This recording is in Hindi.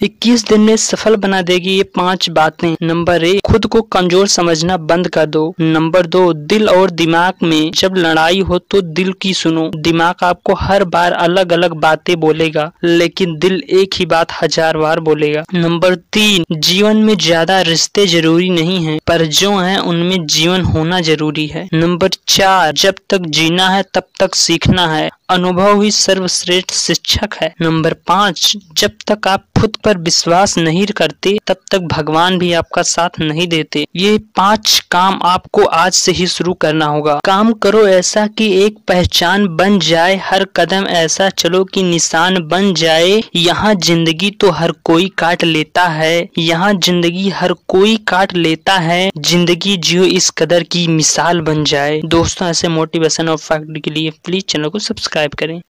21 दिन में सफल बना देगी ये 5 बातें। नंबर 1, खुद को कमजोर समझना बंद कर दो। नंबर 2, दिल और दिमाग में जब लड़ाई हो तो दिल की सुनो। दिमाग आपको हर बार अलग अलग बातें बोलेगा, लेकिन दिल एक ही बात 1000 बार बोलेगा। नंबर 3, जीवन में ज्यादा रिश्ते जरूरी नहीं है, पर जो है उनमें जीवन होना जरूरी है। नंबर 4, जब तक जीना है तब तक सीखना है, अनुभव ही सर्वश्रेष्ठ शिक्षक है। नंबर 5, जब तक आप खुद पर विश्वास नहीं करते तब तक भगवान भी आपका साथ नहीं देते। ये 5 काम आपको आज से ही शुरू करना होगा। काम करो ऐसा कि एक पहचान बन जाए, हर कदम ऐसा चलो कि निशान बन जाए। यहाँ जिंदगी तो हर कोई काट लेता है, यहाँ जिंदगी हर कोई काट लेता है, जिंदगी जियो इस कदर की मिसाल बन जाए। दोस्तों, ऐसे मोटिवेशन और फैक्ट के लिए प्लीज चैनल को सब्सक्राइब करें।